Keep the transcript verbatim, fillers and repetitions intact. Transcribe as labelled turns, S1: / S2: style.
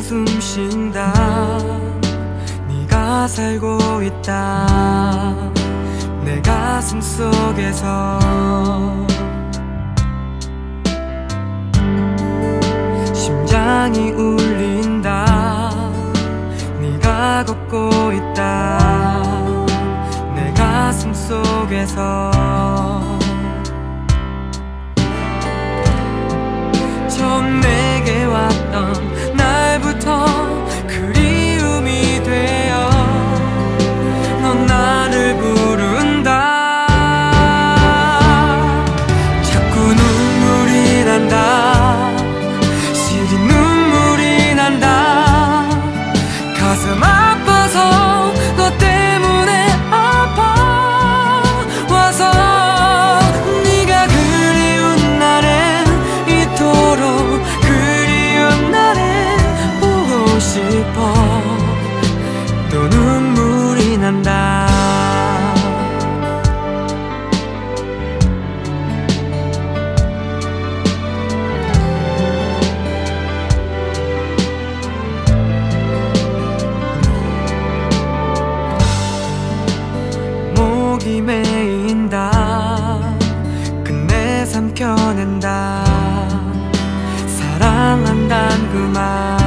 S1: 숨쉰다. 네가 살고 있다. 내 가슴 속에서 심장이 울린다. 네가 걷고 있다. 내 가슴 속에서 처음 내게 왔던 날부터 그리움이 되어 넌 나를 부른다. 자꾸 눈물이 난다. 시린 눈물이 난다. 가슴 아파서 너 때문에 아파와서 네가 그리운 날엔 이토록 그리운 날엔 보고 싶어. 또 눈물이 난다. 목이 메인다. 끝내 삼켜낸다. 사랑한단 그 말